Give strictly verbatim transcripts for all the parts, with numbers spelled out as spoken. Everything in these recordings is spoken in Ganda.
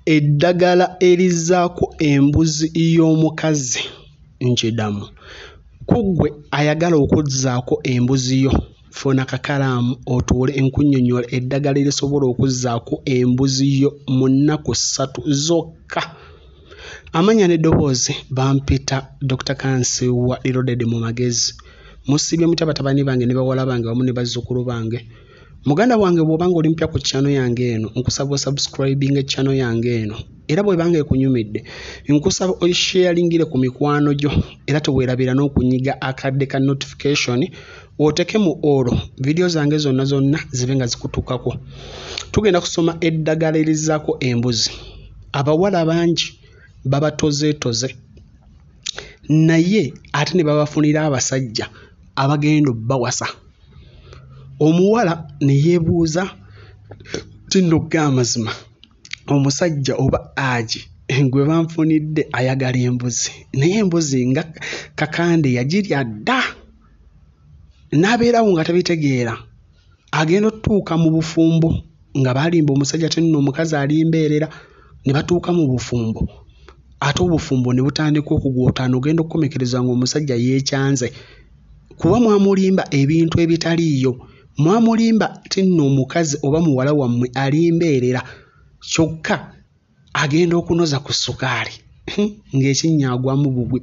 eddagala erizaako embuzi y'omukazi nkidamu. Kuggwe ayagala okuzzaako embuzi yo, funa kakalaamu otuule enkunnyonnyola eddagala erisobola okuzzaako embuzi yo mu nnaku ssatu zokka. Amanya n'eddoboozi bampita Doctor Kansiiwa Reloaded mu magezi. Musibye mutya batabani bange ne bawala bange wamu ne bazzukulu bange. Muganda wange bw'obanga oli mpya ku channel yange eno, nkusaba subscribing channel yange eno. Era bw'ebanga ekunyumidde, nkusaba oyisharingire ku mikwano gyo era teweerabira n'okunyiga akadde ka notification oteke mu olo video zange zonna zonna zibe nga zikutukako. Tugenda kusoma eddagala erizaako embuzi. Abawala bangi babatoze toze naye ate ne babafunira abasajja abagenda bawasa. Omuwala ne yeebuuza tinno gamazima omusajja oba aji gwe banfunidde ayagala embuzi, naye embuzi nga kakande yagirya dda n'abeerawo nga tabitegeera. Agenda otuuka mu bufumbo nga baalimba omusajja tinno omukazi alimbeerera, ne batuuka mu bufumbo ate obufumbo ne butandika okugwotaana. Ogenda okukomekereza nga omusajja yeekyanze kuba mwamulimba ebintu ebitaliiyo. Mwamulimba tinno omukazi oba muwala wammwe alimbeerera kyokka agenda okunoza ku sukaali ng'ekinnyagwamu bugwi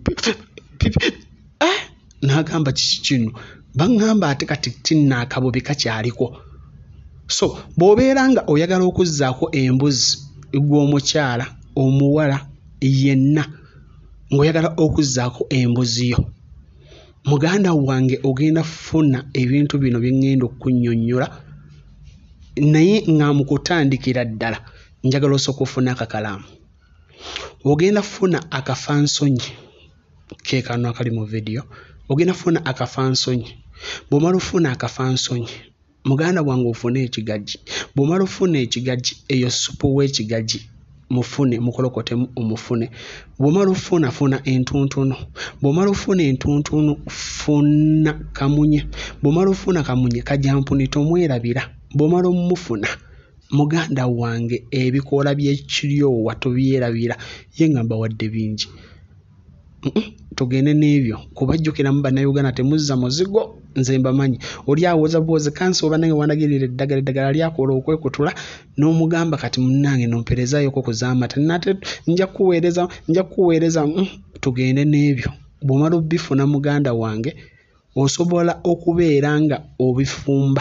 n'agamba kiki kino, baŋŋamba ate kati tinno akabubi kakyaliko. So bw'obeera nga oyagala okuzzaako embuzi gw'omukyala omuwala yenna ng'oyagala okuzzaako embuzi yo, muganda wange ogenda funa ebintu bino bye ŋŋenda okunnyonnyola, naye nga mu kutandikira ddala njagala osooka ofuna akakalaamu. Ogenda funa akafansonyi ke kano akali mu video, ogenda funa akafansonyi. Bw'omala ofuna akafansonyi muganda wange ofune ekigagi. Bw'omala ofuna ekigagi eyo supu w'ekigagi mufune mukolokotemu omufune. Bw'omala ofuna funa entuntunu. Bw'omala ofuna entuntunu funa kamunye. Bw'omala ofuna kamunye kajampuni tomwerabira. Bw'omala omufuna muganda wange ebikoola by'ekiryowa tobyerabira, ye nga mbawadde bingi. Mm -mm, tugende n'ebyo kubajjukira mu bannayuganda temuzza muzigo nze mbamanyi. Oli awoza bwozi kansi oba nange wandagirira eddagala eddagala lyakola okwekutula n'omugamba kati munnange nomperezaayoko kuzaamata nate nja kuweereza nja kuweereza. Mm, tugende n'ebyo. Bw'omala obifuna muganda wange osobola okubeera nga obifumba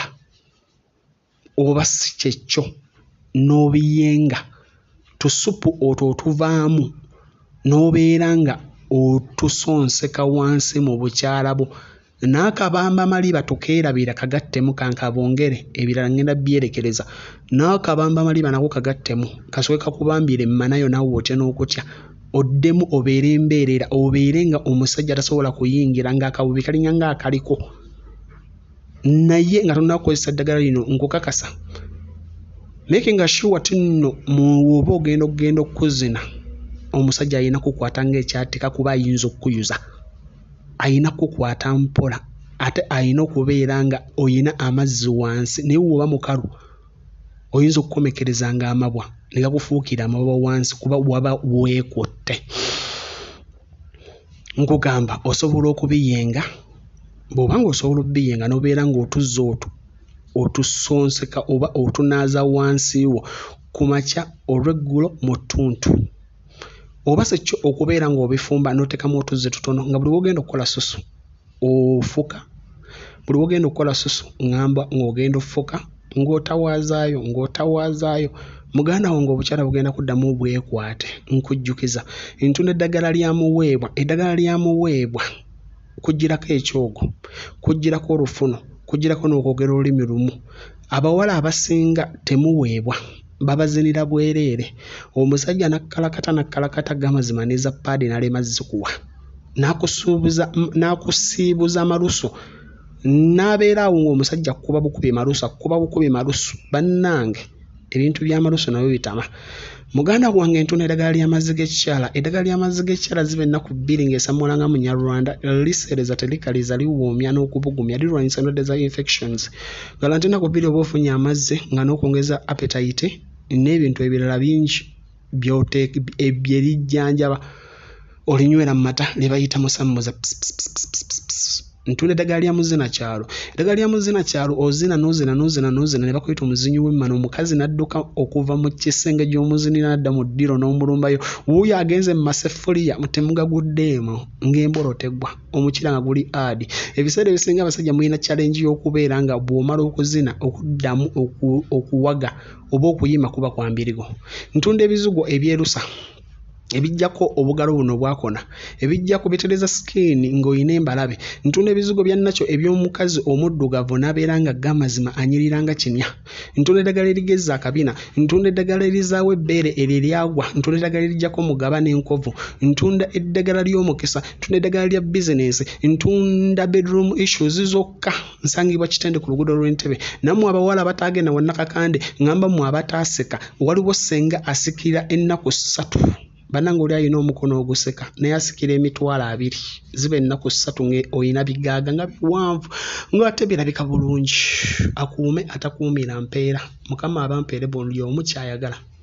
oba si kyekyo n'obiyenga tusupu otwo otuvaamu n'obeera nga otusonseka wansi mu bukyala bwo. N'akabamba maliba tukeerabira kagattemu kankabongere ebirala ngenda byerekereza. N'akabamba maliba nako kagattemu kasobola kakubambire emmanayo nawe otya n'okutya oddemu obeere embeerera, obeere nga omusajja tasobola kuyingira ng'akabubi kalinga ng'akaliko, naye nga tonnakozesa ddagala lino nkukakasa making sure tinno mu oba ogenda okugenda okuzina omusajja ayina kukwata ng'ekyatika kuba ayinza okukuyuza, ayina kukwata mpola ate ayina okubeera nga oyina amazzi wansi, naye woba mukalu oyinza okukomekereza nga amabwa ne gakufuukira amabwa wansi kuba waba weekutte. Nkugamba osobola okubiyenga. Bw'obanga osobola okubiyenga n'obeera ng'otuzza otu otusonseka oba otunaaza wansi wo ku makya olw'eggulo mu ttuntu, oba si kyo okubeera ng'obifumba n'oteekamu otuzzi tutono nga buli wogenda okukola susu ofuka. Buli wogenda okukola susu ngamba ng'ogenda ofuka ng'otawaazaayo ng'otawaazaayo. Muganda wange obukyala bugenda kuddamu obwekwate. Nkujjukiza ntunda eddagala lya muweebwa. Eddagala lya muweebwa kugirako ekyogo, kugirako olufuno, kugirako n'okwogera olulimi lumu. Abawala abasinga temuweebwa, babazinira bwereere. Omusajja nakkalakata nakkalakata gamazima neza paadi n'alema zikuwa n'akusuubuza n'akusiibuza malusu n'abeera awo ng'omusajja kuba bukubi malusu akuba bukubi malusu. Bannange ebintu by'amalusu nabyo bitama. Muganda wange ntuna eddagala ly'amazzi g'ekikyala. Eddagala ly'amazzi g'ekikyala ziba ennaku bbiri ng'esamulanga mu Nyarwanda. Liseereza telikaliza liwoomya n'okubugumya lirwanyisa endwadde za infections. Gala nti ennaku bbiri oba ofunye amazzi nga n'okwongeza appetite n'ebintu ebirala bingi byoteeka ebyerijjanjaba olinywera mu mata ne bayita musammuza. Ntunda eddagala lya muzinakyalo. Eddagala lya muzinakyalo ozina n'ozina n'ozina n'ozina ne bakuyita omuzinyi w'emmano. Omukazi n'adduka okuva mu kisenge gy'omuzini n'adda mu ddiro n'omulumbayo. Wuuyo agenze mu maseffuliya temugaguddeemu ng'embolo teggwa. Omukira nga guli adi. Ebiseera ebisinga abasajja mulina challenge y'okubeera nga bw'omala okuzina okuddamu oku, okuwaga oba okuyima kuba kwa mbirigo. Ntunda ebizugo ebyerusa ebijjako obugalo buno bwakona, ebijjako bitereza skin ng'oyina embalabe. Ntunda ebizugo bya nnakyo eby'omukazi omuddugavu n'abeera nga gamazima anyirira nga kinya. Ntunda eddagala erigezza akabina. Ntunda eddagala erizaawo ebbeere eryo eryagwa. Ntunda eddagala erijjako omugaba n'enkovu. Ntunda eddagala ly'omukisa. Ntunda eddagala lya bizinensi. Ntunda bedroom issues zokka. Nsangibwa Kitende ku luguudo lw'Entebbe. Nammwe abawala abataagenda wa Nakakande ngamba mmwe abataaseka, waliwo ssenga asikira ennaku ssatu. Bannange oli alina omukono oguseka naye asikira emitwalo abiri. Ziba ennaku ssatu ng'olina bigaaga nga biwanvu ng'ate birabika bulungi. Akuume atakuumira mpeera. Mukama abampeere buli omu ky'ayagala.